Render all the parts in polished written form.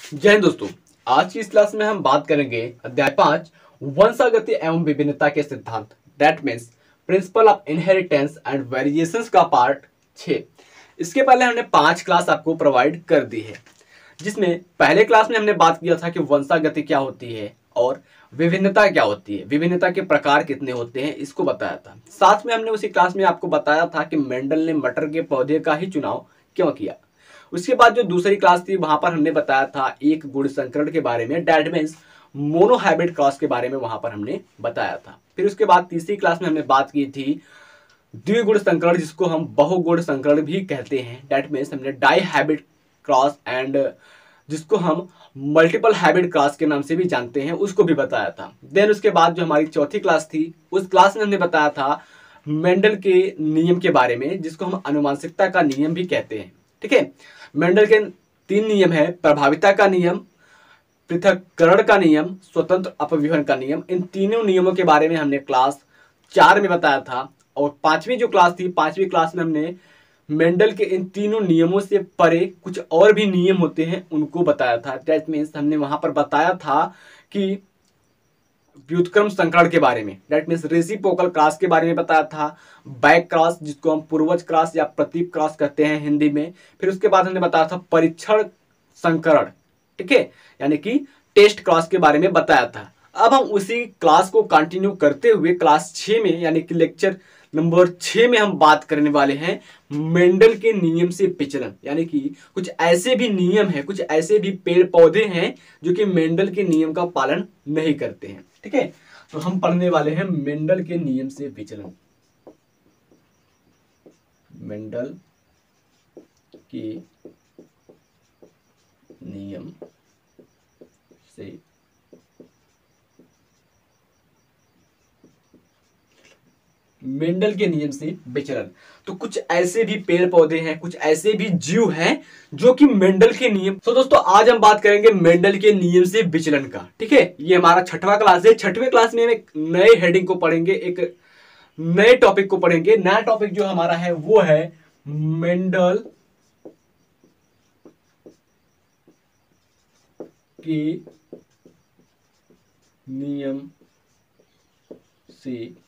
जय हिंद दोस्तों। आज की इस क्लास में हम बात करेंगे अध्याय 5 वंशागति एवं विभिन्नता के सिद्धांत, that means principle of inheritance and variations का पार्ट 6। इसके पहले हमने 5 क्लास आपको प्रोवाइड कर दी है, जिसमें पहले क्लास में हमने बात किया था कि वंशागति क्या होती है और विभिन्नता क्या होती है, विभिन्नता के प्रकार कितने होते हैं, इसको बताया था। साथ में हमने उसी क्लास में आपको बताया था कि मेंडल ने मटर के पौधे का ही चुनाव क्यों किया। उसके बाद जो दूसरी क्लास थी वहां पर हमने बताया था एक गुण संकरण के बारे में, दैट मीन्स मोनोहाइब्रिड क्रॉस के बारे में वहां पर हमने बताया था। फिर उसके बाद तीसरी क्लास में हमने बात की थी द्विगुण संकरण, जिसको हम बहुगुण संकरण भी कहते हैं, दैट मीन्स हमने डाई हाइब्रिड क्रॉस एंड जिसको हम मल्टीपल हाइब्रिड क्रॉस के नाम से भी जानते हैं, उसको भी बताया था। देन उसके बाद जो हमारी चौथी क्लास थी उस क्लास में हमने बताया था मेंडल के नियम के बारे में, जिसको हम अनुवांशिकता का नियम भी कहते हैं। ठीक है, मेंडल के 3 नियम है, प्रभाविता का नियम, पृथक्करण का नियम, स्वतंत्र अपव्यूहन का नियम। इन तीनों नियमों के बारे में हमने क्लास 4 में बताया था। और पांचवी जो क्लास थी, पांचवी क्लास में हमने मेंडल के इन तीनों नियमों से परे कुछ और भी नियम होते हैं उनको बताया था। दैट मीन्स हमने वहां पर बताया था कि व्युत्क्रम संकरण के बारे में, दैट मीन्स रेसिप्रोकल क्रॉस के बारे में बताया था, बैक क्रॉस जिसको हम पूर्वज क्रॉस या प्रतीप क्रॉस कहते हैं हिंदी में। फिर उसके बाद हमने बताया था परीक्षण संकरण, ठीक है, यानी कि टेस्ट क्रॉस के बारे में बताया था। अब हम उसी क्लास को कंटिन्यू करते हुए क्लास 6 में यानी कि लेक्चर नंबर 6 में हम बात करने वाले हैं मेंडल के नियम से विचलन, यानी कि कुछ ऐसे भी नियम हैं, कुछ ऐसे भी पेड़ पौधे हैं जो कि मेंडल के नियम का पालन नहीं करते हैं। ठीक है, तो हम पढ़ने वाले हैं मेंडल के नियम से विचलन। मेंडल के नियम से मेंडल के नियम से विचलन। तो कुछ ऐसे भी पेड़ पौधे हैं, कुछ ऐसे भी जीव हैं जो कि मेंडल के नियम। तो दोस्तों आज हम बात करेंगे मेंडल के नियम से विचलन का। ठीक है, ये हमारा 6वां क्लास है। 6वें क्लास में हम एक नए हेडिंग को पढ़ेंगे, एक नए टॉपिक को पढ़ेंगे। नया टॉपिक जो हमारा है वो है मेंडल के नियम से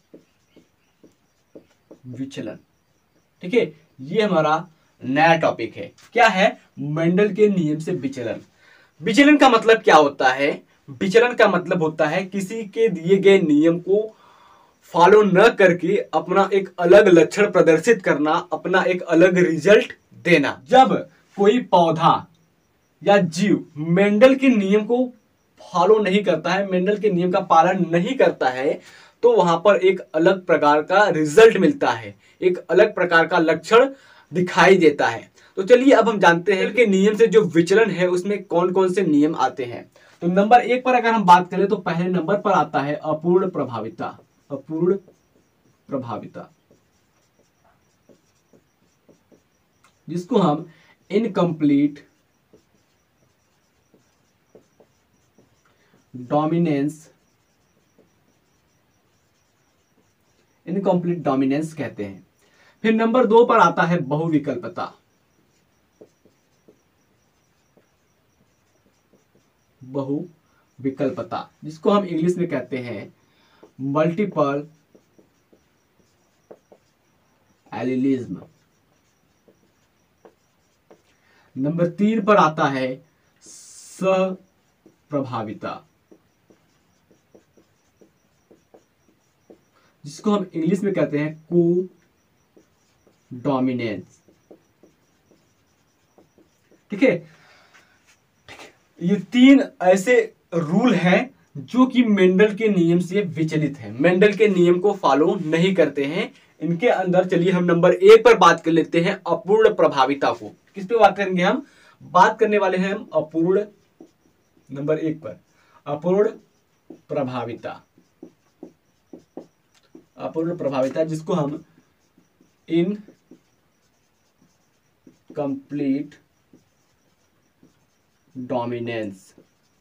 विचलन। ठीक है, ये हमारा नया टॉपिक है। क्या है? मेंडल के नियम से विचलन। विचलन का मतलब क्या होता है? विचलन का मतलब होता है किसी के दिए गए नियम को फॉलो न करके अपना एक अलग लक्षण प्रदर्शित करना, अपना एक अलग रिजल्ट देना। जब कोई पौधा या जीव मेंडल के नियम को फॉलो नहीं करता है, मेंडल के नियम का पालन नहीं करता है, तो वहां पर एक अलग प्रकार का रिजल्ट मिलता है, एक अलग प्रकार का लक्षण दिखाई देता है। तो चलिए अब हम जानते हैं कि नियम से जो विचलन है उसमें कौन कौन से नियम आते हैं। तो नंबर 1 पर अगर हम बात करें तो पहले नंबर पर आता है अपूर्ण प्रभाविता। अपूर्ण प्रभाविता, जिसको हम इनकम्प्लीट डोमिनेंस, इनकम्प्लीट डोमिनेंस कहते हैं। फिर नंबर 2 पर आता है बहुविकल्पता। बहुविकल्पता, जिसको हम इंग्लिश में कहते हैं मल्टीपल एलिलिज्म। नंबर 3 पर आता है सप्रभाविता, जिसको हम इंग्लिश में कहते हैं को डोमिनेंस। ठीक है, ये 3 ऐसे रूल हैं जो कि मेंडल के नियम से विचलित है, मेंडल के नियम को फॉलो नहीं करते हैं। इनके अंदर चलिए हम नंबर 1 पर बात कर लेते हैं अपूर्ण प्रभाविता को। किस पे बात करेंगे? हम बात करने वाले हैं हम अपूर्ण, नंबर 1 पर अपूर्ण प्रभाविता। अपूर्ण प्रभाविता, जिसको हम इनकम्प्लीट डोमिनेंस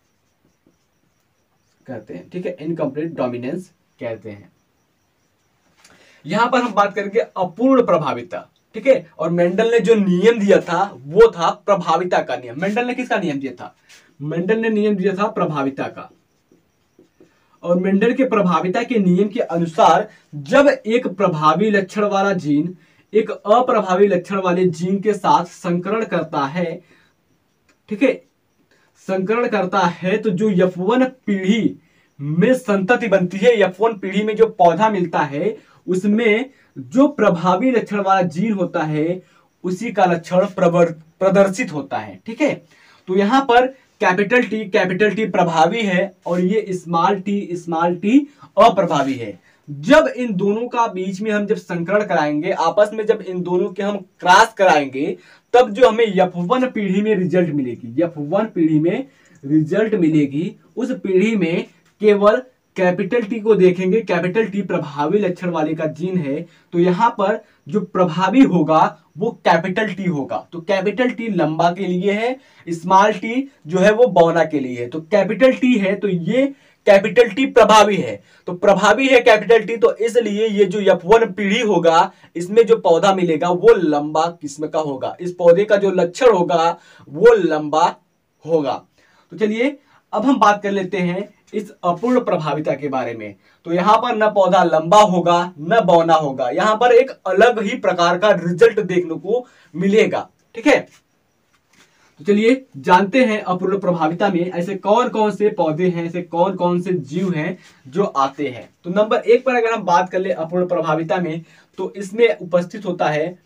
कहते हैं। ठीक है, इनकम्प्लीट डोमिनेंस कहते हैं। यहां पर हम बात करेंगे अपूर्ण प्रभाविता। ठीक है, और मेंडल ने जो नियम दिया था वो था प्रभाविता का नियम। मेंडल ने किसका नियम दिया था? मेंडल ने नियम दिया था प्रभाविता का, और मेंडल के प्रभाविता के नियम के अनुसार जब एक प्रभावी लक्षण वाला जीन एक अप्रभावी लक्षण वाले जीन के साथ संकरण करता है, ठीक है, संकरण करता है, तो जो F1 पीढ़ी में संतति बनती है, F1 पीढ़ी में जो पौधा मिलता है, उसमें जो प्रभावी लक्षण वाला जीन होता है उसी का लक्षण प्रदर्शित होता है। ठीक है, तो यहां पर कैपिटल टी प्रभावी है और ये स्मॉल टी अप्रभावी है। जब इन दोनों का बीच में हम जब संकरण कराएंगे, आपस में जब इन दोनों के हम क्रॉस कराएंगे, तब जो हमें F1 पीढ़ी में रिजल्ट मिलेगी, F1 पीढ़ी में रिजल्ट मिलेगी, उस पीढ़ी में केवल कैपिटल टी को देखेंगे। कैपिटल टी प्रभावी लक्षण वाले का जीन है, तो यहां पर जो प्रभावी होगा वो कैपिटल टी होगा। तो कैपिटल टी लंबा के लिए है, स्मॉल टी जो है वो बौना के लिए है। तो कैपिटल टी है तो ये कैपिटल टी प्रभावी है, तो प्रभावी है कैपिटल टी, तो इसलिए ये जो F1 पीढ़ी होगा इसमें जो पौधा मिलेगा वो लंबा किस्म का होगा, इस पौधे का जो लक्षण होगा वो लंबा होगा। तो चलिए अब हम बात कर लेते हैं इस अपूर्ण प्रभाविता के बारे में। तो यहां पर न पौधा लंबा होगा न बौना होगा, यहां पर एक अलग ही प्रकार का रिजल्ट देखने को मिलेगा। ठीक है, तो चलिए जानते हैं अपूर्ण प्रभाविता में ऐसे कौन कौन से पौधे हैं, ऐसे कौन कौन से जीव हैं जो आते हैं। तो नंबर 1 पर अगर हम बात कर ले अपूर्ण प्रभाविता में, तो इसमें उपस्थित होता है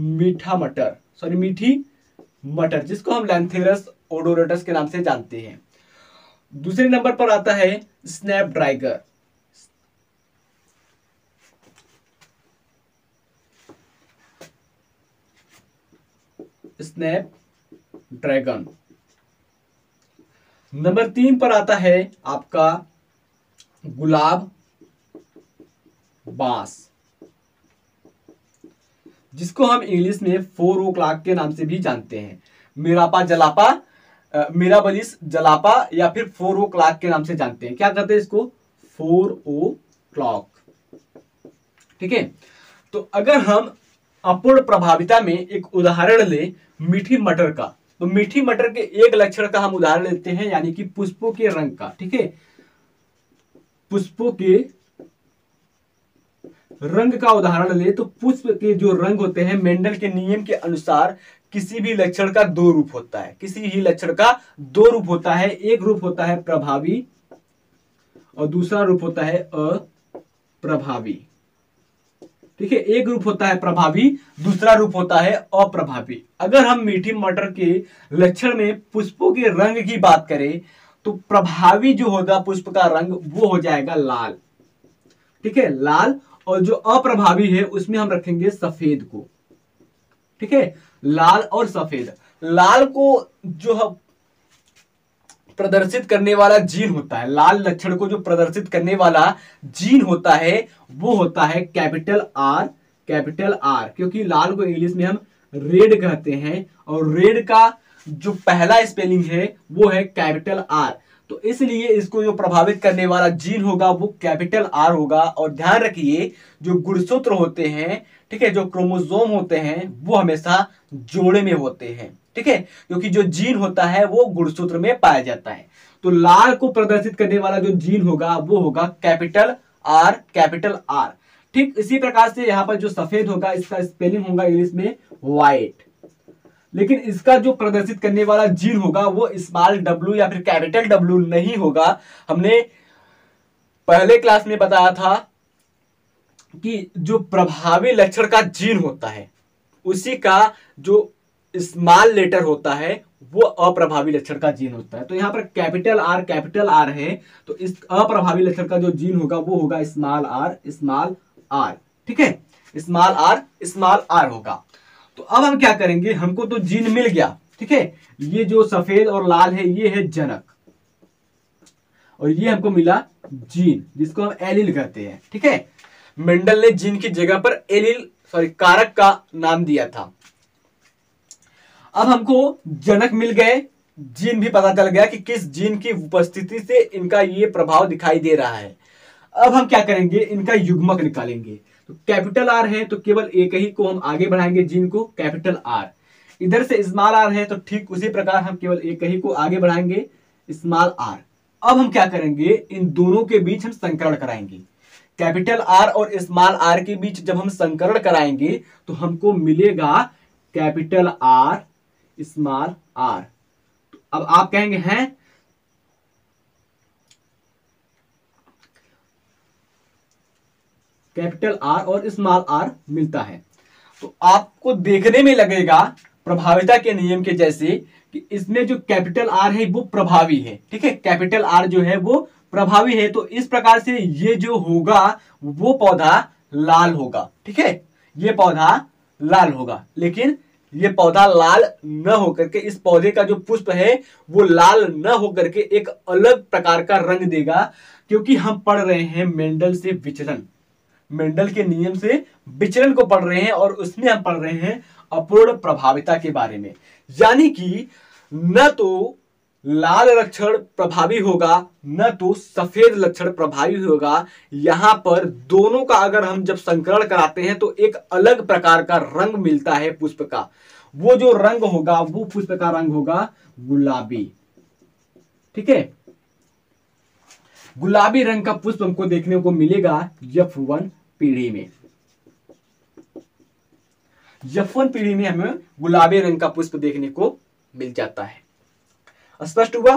मीठी मटर, जिसको हम लैंथेरस ओडोरटस के नाम से जानते हैं। दूसरे नंबर पर आता है स्नैप ड्रैगन, नंबर 3 पर आता है आपका गुलाब बांस, जिसको हम इंग्लिश में 4 ओ क्लॉक के नाम से भी जानते हैं। मिराबलिस जलापा या फिर 4 ओ क्लॉक के नाम से जानते हैं। क्या कहते हैं इसको? 4 ओ क्लॉक। ठीक है, तो अगर हम अपूर्ण प्रभाविता में एक उदाहरण ले मीठी मटर का, तो मीठी मटर के एक लक्षण का हम उदाहरण लेते हैं, यानी कि पुष्पों के रंग का। ठीक है, पुष्पों के रंग का उदाहरण ले तो पुष्प के जो रंग होते हैं मेंडल के नियम के अनुसार किसी भी लक्षण का 2 रूप होता है, किसी ही लक्षण का 2 रूप होता है। एक रूप होता है प्रभावी और दूसरा रूप होता है अप्रभावी। ठीक है, एक रूप होता है प्रभावी, दूसरा रूप होता है अप्रभावी। अगर हम मीठी मटर के लक्षण में पुष्पों के रंग की बात करें तो प्रभावी जो होगा पुष्प का रंग वो हो जाएगा लाल। ठीक है, लाल, और जो अप्रभावी है उसमें हम रखेंगे सफेद को। ठीक है, लाल और सफेद। लाल को जो प्रदर्शित करने वाला जीन होता है, लाल लक्षण को जो प्रदर्शित करने वाला जीन होता है वो होता है कैपिटल आर, क्योंकि लाल को इंग्लिश में हम रेड कहते हैं और रेड का जो पहला स्पेलिंग है वो है कैपिटल आर, तो इसलिए इसको जो प्रभावित करने वाला जीन होगा वो कैपिटल आर होगा। और ध्यान रखिए जो गुणसूत्र होते हैं, ठीक है, जो क्रोमोसोम होते हैं वो हमेशा जोड़े में होते हैं। ठीक है, क्योंकि जो जीन होता है वो गुणसूत्र में पाया जाता है। तो लाल को प्रदर्शित करने वाला जो जीन होगा वो होगा कैपिटल आर। ठीक इसी प्रकार से यहाँ पर जो सफेद होगा इसका स्पेलिंग होगा इंग्लिश में व्हाइट, लेकिन इसका जो प्रदर्शित करने वाला जीन होगा वो स्मॉल डब्ल्यू या फिर कैपिटल डब्ल्यू नहीं होगा। हमने पहले क्लास में बताया था कि जो प्रभावी लक्षण का जीन होता है उसी का जो स्मॉल लेटर होता है वो अप्रभावी लक्षण का जीन होता है। तो यहाँ पर कैपिटल आर है, तो इस अप्रभावी लक्षण का जो जीन होगा वो होगा स्मॉल आर। ठीक है, स्मॉल आर होगा। तो अब हम क्या करेंगे, हमको तो जीन मिल गया। ठीक है, ये जो सफेद और लाल है ये है जनक, और ये हमको मिला जीन जिसको हम एलील कहते हैं। ठीक है, मेंडल ने जीन की जगह पर कारक का नाम दिया था। अब हमको जनक मिल गए, जीन भी पता चल गया कि किस जीन की उपस्थिति से इनका ये प्रभाव दिखाई दे रहा है। अब हम क्या करेंगे, इनका युग्मक निकालेंगे। तो कैपिटल आर है तो केवल एक ही को हम आगे बढ़ाएंगे जीन को, कैपिटल आर। इधर से स्मॉल आर है तो ठीक उसी प्रकार हम केवल एक ही को आगे बढ़ाएंगे, स्मॉल आर। अब हम क्या करेंगे, इन दोनों के बीच हम संकरण कराएंगे। कैपिटल आर और स्मॉल आर के बीच जब हम संकरण कराएंगे तो हमको मिलेगा कैपिटल आर स्मॉल आर। अब आप कहेंगे हैं कैपिटल आर और स्मॉल आर मिलता है, तो आपको देखने में लगेगा प्रभाविता के नियम के जैसे कि इसमें जो कैपिटल आर है वो प्रभावी है। ठीक है, कैपिटल आर जो है वो प्रभावी है, तो इस प्रकार से ये जो होगा वो पौधा लाल होगा। ठीक है, ये पौधा लाल होगा, लेकिन ये पौधा लाल न होकर के, इस पौधे का जो पुष्प है वो लाल न होकर के एक अलग प्रकार का रंग देगा, क्योंकि हम पढ़ रहे हैं मेंडल से विचलन, मेंडल के नियम से विचलन को पढ़ रहे हैं और उसमें हम पढ़ रहे हैं अपूर्ण प्रभाविता के बारे में। यानी कि न तो लाल लक्षण प्रभावी होगा न तो सफेद लक्षण प्रभावी होगा। यहां पर दोनों का अगर हम जब संकरण कराते हैं तो एक अलग प्रकार का रंग मिलता है पुष्प का। वो जो रंग होगा वो पुष्प का रंग होगा गुलाबी। ठीक है, गुलाबी रंग का पुष्प हमको देखने को मिलेगा F1 पीढ़ी में। F1 पीढ़ी में हमें गुलाबी रंग का पुष्प देखने को मिल जाता है। स्पष्ट हुआ?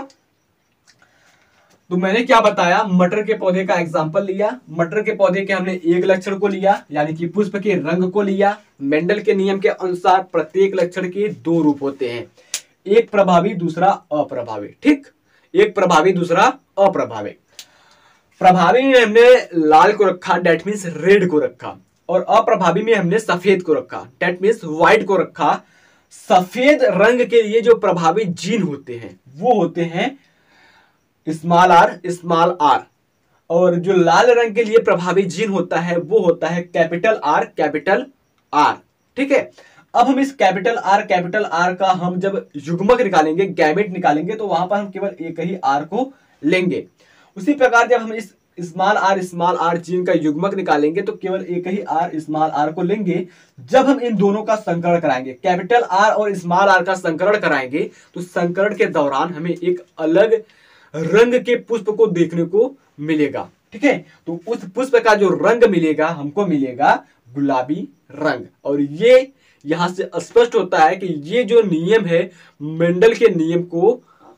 तो मैंने क्या बताया, मटर के पौधे का एग्जांपल लिया, मटर के पौधे के हमने एक लक्षण को लिया यानी कि पुष्प के रंग को लिया। मेंडल के नियम के अनुसार प्रत्येक लक्षण के दो रूप होते हैं, एक प्रभावी दूसरा अप्रभावी। ठीक, एक प्रभावी दूसरा अप्रभावी। प्रभावी में हमने लाल को रखा, डेट मीन्स रेड को रखा, और अप्रभावी में हमने सफेद को रखा, डेट मीन्स व्हाइट को रखा। सफेद रंग के लिए जो प्रभावी जीन होते हैं वो होते हैं स्मॉल आर, और जो लाल रंग के लिए प्रभावी जीन होता है वो होता है कैपिटल आर। ठीक है, अब हम इस कैपिटल आर का हम जब युग्मक निकालेंगे, गैमेट निकालेंगे, तो वहां पर हम केवल एक ही आर को लेंगे। उसी प्रकार जब हम इस स्मॉल आर जीन का युग्मक निकालेंगे तो केवल एक ही आर स्मॉल आर को लेंगे। जब हम इन दोनों का संकरण कराएंगे, कैपिटल आर और स्मॉल आर का संकरण कराएंगे, तो संकरण के दौरान हमें एक अलग रंग के पुष्प को देखने को मिलेगा। ठीक है, तो उस पुष्प का जो रंग मिलेगा हमको मिलेगा गुलाबी रंग। और ये यहां से स्पष्ट होता है कि ये जो नियम है मेंडल के नियम को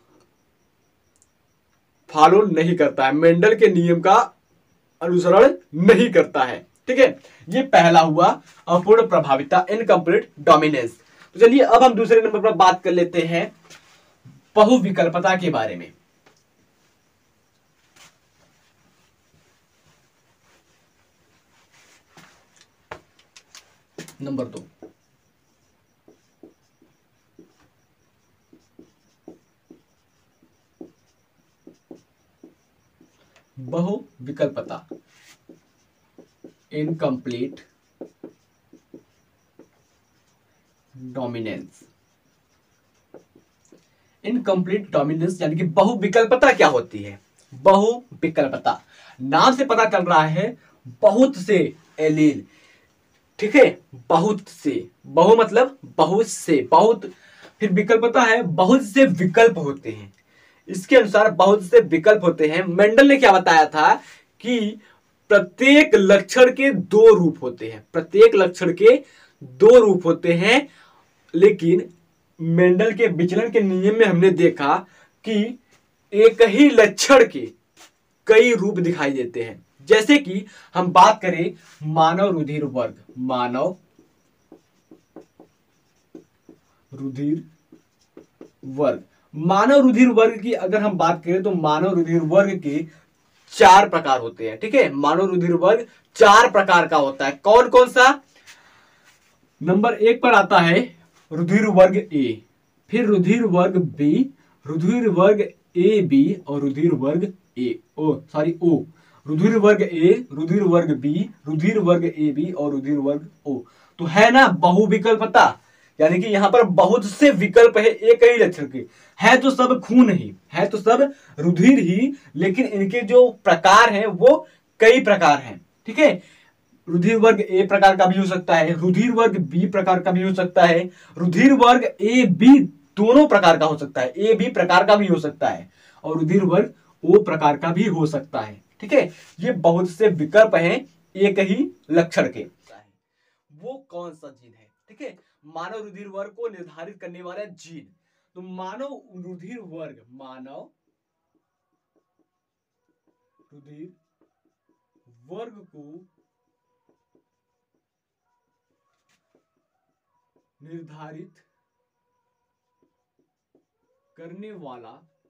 फॉलो नहीं करता है, मेंडल के नियम का अनुसरण नहीं करता है। ठीक है, ये पहला हुआ अपूर्ण प्रभाविता, इनकम्प्लीट डोमिनेंस। तो चलिए अब हम दूसरे नंबर पर बात कर लेते हैं बहुविकल्पता के बारे में। नंबर 2, बहुविकल्पता, इनकम्प्लीट डोमिनेंस। इनकम्प्लीट डोमिनेंस यानी कि बहुविकल्पता क्या होती है? बहुविकल्पता नाम से पता चल रहा है बहुत से एलील। ठीक है, बहुत से, बहु मतलब बहुत से, बहुत, फिर विकल्पता है बहुत से विकल्प होते हैं। इसके अनुसार बहुत से विकल्प होते हैं। मेंडल ने क्या बताया था कि प्रत्येक लक्षण के दो रूप होते हैं, प्रत्येक लक्षण के दो रूप होते हैं, लेकिन मेंडल के विचलन के नियम में हमने देखा कि एक ही लक्षण के कई रूप दिखाई देते हैं। जैसे कि हम बात करें मानव रुधिर वर्ग, मानव रुधिर वर्ग, मानव रुधिर वर्ग की अगर हम बात करें तो मानव रुधिर वर्ग के 4 प्रकार होते हैं। ठीक है, मानव रुधिर वर्ग 4 प्रकार का होता है। कौन कौन सा? नंबर 1 पर आता है रुधिर वर्ग ए, फिर रुधिर वर्ग बी, रुधिर वर्ग ए बी और रुधिर वर्ग ओ, रुधिर वर्ग ए, रुधिर वर्ग बी, रुधिर वर्ग ए बी और रुधिर वर्ग ओ। तो है ना बहुविकल्पता, यानी कि यहां पर बहुत से विकल्प है एक ही लक्षण के। है तो सब खून ही, है तो सब रुधिर ही, लेकिन इनके जो प्रकार हैं वो कई प्रकार हैं। ठीक है, रुधिर वर्ग ए प्रकार का भी हो सकता है, रुधिर वर्ग बी प्रकार का भी हो सकता है, रुधिर वर्ग ए बी दोनों प्रकार का हो सकता है, ए बी प्रकार का भी हो सकता है और रुधिर वर्ग ओ प्रकार का भी हो सकता है। ठीक है, ये बहुत से विकल्प हैं एक ही लक्षण के। वो कौन सा जीन है? ठीक है, मानव रुधिर वर्ग को निर्धारित करने वाला जीन। तो मानव रुधिर वर्ग को निर्धारित करने वाला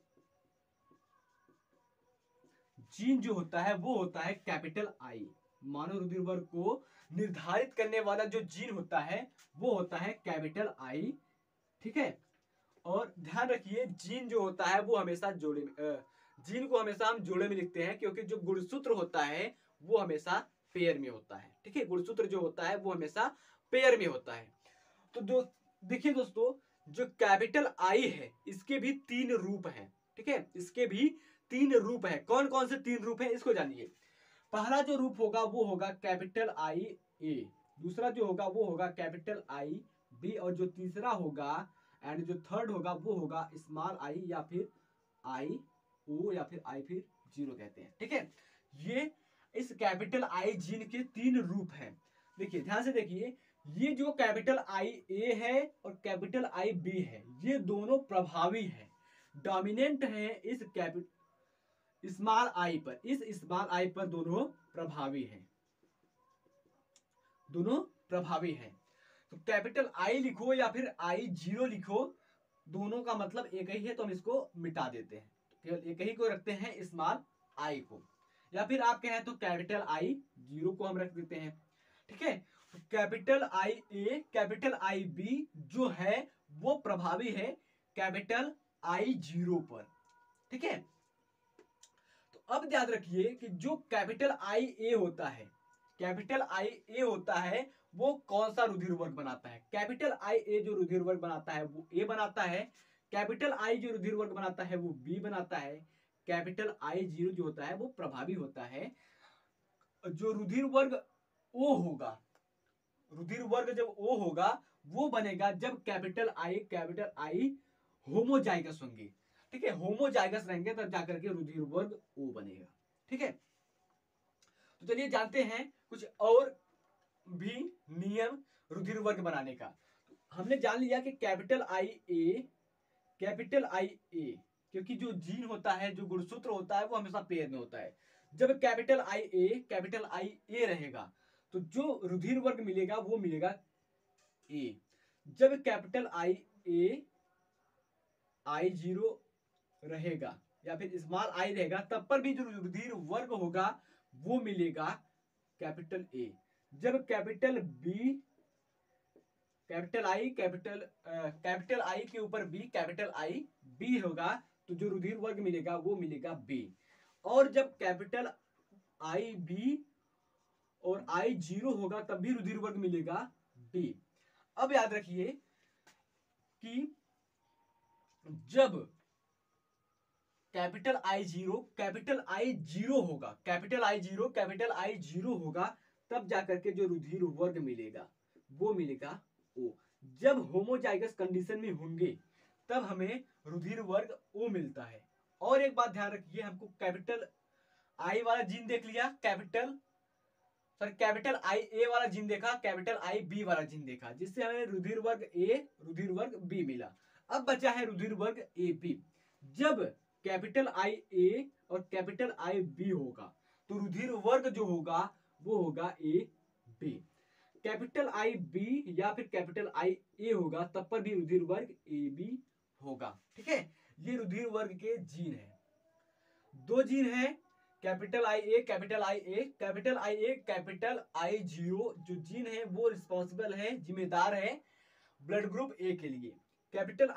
जीन जो होता है वो होता है कैपिटल आई। मानव रुधिर वर्ग को निर्धारित करने वाला जो जीन होता है वो होता है कैपिटल आई। ठीक है, और ध्यान रखिए जीन जो होता है वो हमेशा जोड़े में, जीन को हमेशा हम जोड़े में लिखते हैं क्योंकि जो गुणसूत्र होता है वो हमेशा पेयर में होता है। ठीक है, गुणसूत्र जो होता है वो हमेशा पेयर में होता है। तो देखिए दोस्तों, जो कैपिटल आई है इसके भी 3 रूप हैं। ठीक है, इसके भी 3 रूप हैं। कौन कौन से 3 रूप हैं इसको जानिए। पहला जो रूप होगा वो होगा कैपिटल आई ए, दूसरा जो होगा वो होगा कैपिटल आई बी, और जो तीसरा होगा एंड जो थर्ड होगा वो होगा स्मॉल आई या फिर आई ओ या फिर आई फिर जीरो कहते हैं। ठीक है, ये इस कैपिटल आई जीन के 3 रूप हैं। देखिए ध्यान से देखिए, ये जो कैपिटल आई ए है और कैपिटल आई बी है ये दोनों प्रभावी है, डोमिनेंट है इस कैपिटल स्मॉल आई पर, इस स्मॉल आई पर दोनों प्रभावी हैं, दोनों प्रभावी हैं। तो कैपिटल आई लिखो या फिर आई जीरो लिखो, दोनों का मतलब एक ही है तो हम इसको मिटा देते हैं, केवल एक ही को रखते हैं स्मॉल आई को, या फिर आप कहें तो कैपिटल आई जीरो को हम रख देते हैं। ठीक है, तो capital I A capital I B जो है वो प्रभावी है कैपिटल आई जीरो पर। ठीक है, तो अब याद रखिए कि जो कैपिटल आई ए होता है, कैपिटल आई ए होता है वो कौन सा रुधिर वर्ग बनाता है? कैपिटल आई ए जो रुधिर वर्ग बनाता है वो ए बनाता है, कैपिटल आई जो रुधिर वर्ग बनाता है वो बी बनाता है, कैपिटल आई जीरो जो होता है वो प्रभावी होता है। जो रुधिर वर्ग ओ होगा, रुधिर वर्ग जब ओ होगा वो बनेगा जब कैपिटल आई होमोजाइगस होंगे। ठीक है, होमोजाइगस रहेंगे तब जाकर के रुधिर वर्ग ओ बनेगा। ठीक है, तो चलिए जानते हैं कुछ और भी नियम रुधिर वर्ग बनाने का। हमने जान लिया कि कैपिटल आई ए क्योंकि जो जीन होता है जो गुणसूत्र होता है वो हमेशा पेयर में होता है। जब कैपिटल आई ए रहेगा तो जो रुधिर वर्ग मिलेगा वो मिलेगा ए। जब कैपिटल आई जीरो रहेगा या फिर स्मॉल आई रहेगा तब पर भी जो रुधिर वर्ग होगा वो मिलेगा कैपिटल ए। जब कैपिटल आई के ऊपर बी कैपिटल आई बी होगा तो जो रुधिर वर्ग मिलेगा वो मिलेगा बी। और जब कैपिटल आई बी और आई जीरो होगा तब भी रुधिर वर्ग मिलेगा बी। अब याद रखिए कि जब कैपिटल आई जीरो होगा तब जाकर के जो रुधिर वर्ग मिलेगा वो मिलेगा ओ। जब होमोजाइगस कंडीशन में होंगे तब हमें रुधिर वर्ग ओ मिलता है। और एक बात ध्यान रखिए, हमको कैपिटल आई वाला जीन देख लिया, कैपिटल आई ए वाला जीन देखा, कैपिटल आई बी वाला जीन देखा, जिससे हमें रुधिर वर्ग ए रुधिर वर्ग बी मिला। अब बचा है रुधिर वर्ग ए बी। जब कैपिटल आई ए और कैपिटल आई बी होगा तो रुधिर वर्ग जो होगा वो होगा A B. Capital I B या फिर कैपिटल आई ए होगा तब पर भी रुधिर वर्ग ए बी होगा। ठीक है, ये रुधिर वर्ग के जीन है। 2 जीन है, कैपिटल आई जीरो जो जीन है वो रिस्पॉन्सिबल है, जिम्मेदार है ब्लड ग्रुप ए के लिए। कैपिटल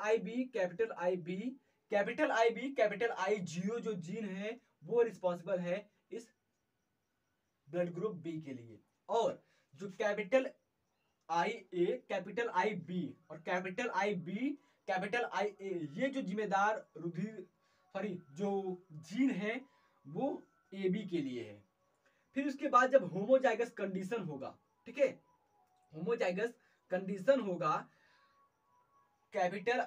आई जीरो जो जीन है वो रिस्पॉन्सिबल है इस ब्लड ग्रुप बी के लिए। और जो capital I A capital I B और कैपिटल आई ए ये जो जिम्मेदार जो जीन है वो ए बी के लिए है। फिर उसके बाद जब होमोजाइगस कंडीशन होगा, ठीक है, होमोजाइगस कंडीशन होगा कैपिटल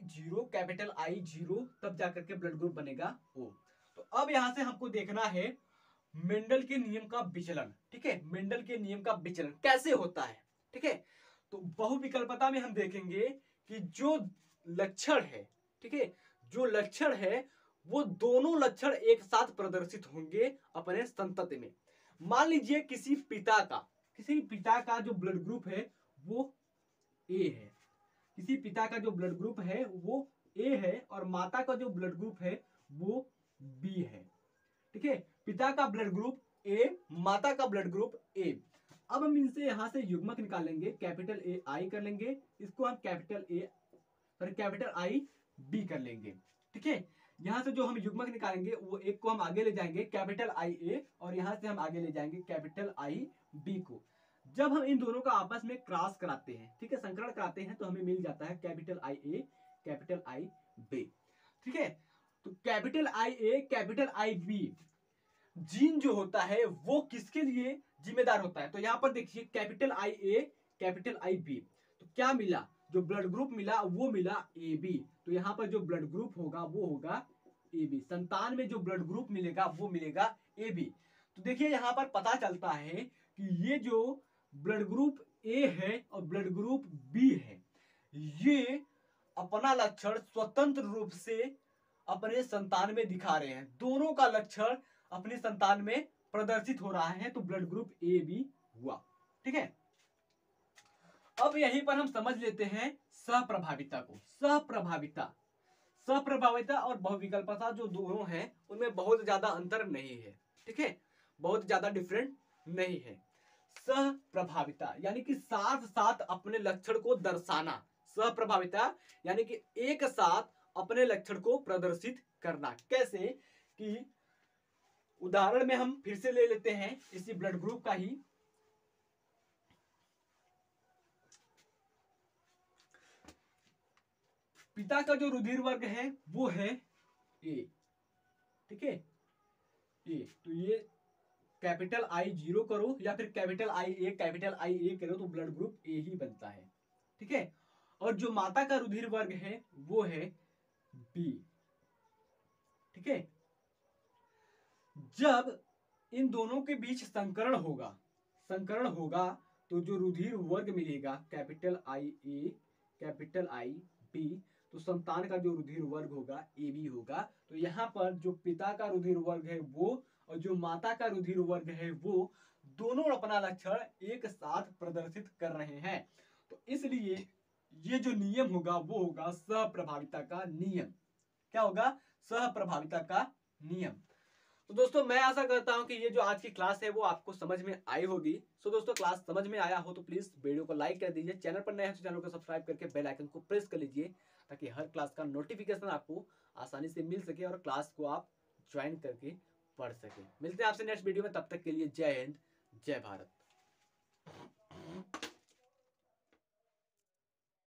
आई जीरो, तब जाकर के ब्लड ग्रुप बनेगा ओ। तो अब यहां से हमको देखना है मेंडल के नियम का विचलन। ठीक है, मेंडल के नियम का विचलन कैसे होता है। ठीक है, तो बहुविकल्पता में हम देखेंगे कि जो लक्षण है, ठीक है, जो लक्षण है वो दोनों लक्षण एक साथ प्रदर्शित होंगे अपने संतति में। मान लीजिए किसी पिता का जो ब्लड ग्रुप है वो ए है, किसी पिता का जो ब्लड ग्रुप है वो ए है और माता का जो ब्लड ग्रुप है वो बी है। ठीक है, पिता का ब्लड ग्रुप ए, माता का ब्लड ग्रुप ए। अब हम इनसे यहां से युग्मक निकालेंगे, कैपिटल ए आई कर लेंगे, इसको हम कैपिटल आई बी कर लेंगे। ठीक है, यहां से जो हम युग्मक निकालेंगे वो एक को हम आगे ले जाएंगे कैपिटल आई ए और यहां से हम आगे ले जाएंगे कैपिटल आई बी को। जब हम इन दोनों का आपस में क्रॉस कराते हैं, ठीक है, संकरण कराते हैं, तो हमें मिल जाता है capital I A capital I B. ठीक है, तो capital I A capital I B gene जो होता है वो किसके लिए जिम्मेदार होता है। तो यहां पर देखिए capital I A capital I B, तो क्या मिला, जो ब्लड ग्रुप मिला वो मिला ए बी। तो यहां पर जो ब्लड ग्रुप होगा वो होगा ए बी, संतान में जो ब्लड ग्रुप मिलेगा वो मिलेगा ए बी। तो देखिए यहां पर पता चलता है कि ये जो ब्लड ग्रुप ए है और ब्लड ग्रुप बी है, ये अपना लक्षण स्वतंत्र रूप से अपने संतान में दिखा रहे हैं। दोनों का लक्षण अपनी संतान में प्रदर्शित हो रहा है, तो ब्लड ग्रुप ए बी हुआ। ठीक है, अब यहीं पर हम समझ लेते हैं सहप्रभाविता को। सहप्रभाविता और बहुविकल्पता जो दोनों हैं उनमें बहुत ज्यादा अंतर नहीं है। ठीक है, बहुत ज्यादा डिफरेंट नहीं है। सहप्रभाविता यानी कि साथ साथ अपने लक्षण को दर्शाना, सहप्रभाविता यानी कि एक साथ अपने लक्षण को प्रदर्शित करना। कैसे कि उदाहरण में हम फिर से ले लेते हैं इसी ब्लड ग्रुप का ही। पिता का जो रुधिर वर्ग है वो है ए। ठीक है, ए, तो ये कैपिटल आई जीरो करो या फिर कैपिटल आई ए करो तो ब्लड ग्रुप ए ही बनता है। ठीक है, और जो माता का रुधिर वर्ग है वो है बी। ठीक है, जब इन दोनों के बीच संकरण होगा तो जो रुधिर वर्ग मिलेगा capital I A capital I B, तो संतान का जो रुधिर वर्ग होगा ए बी होगा। तो यहाँ पर जो पिता का रुधिर वर्ग है वो और जो माता का रुधिर वर्ग है वो दोनों अपना लक्षण एक साथ प्रदर्शित कर रहे हैं। तो इसलिए ये जो नियम होगा वो होगा सहप्रभाविता का नियम। क्या होगा? सहप्रभाविता का नियम। तो दोस्तों मैं आशा करता हूं कि ये जो आज की क्लास है वो आपको समझ में आई होगी। सो दोस्तों क्लास समझ में आया हो तो प्लीज वीडियो को लाइक कर दीजिए, चैनल पर नए हैं तो चैनल को सब्सक्राइब करके बेल आइकन को प्रेस कर लीजिए ताकि हर क्लास का नोटिफिकेशन आपको आसानी से मिल सके और क्लास को आप ज्वाइन करके पढ़ सके। मिलते हैं आपसे नेक्स्ट वीडियो में, तब तक के लिए जय हिंद जय भारत।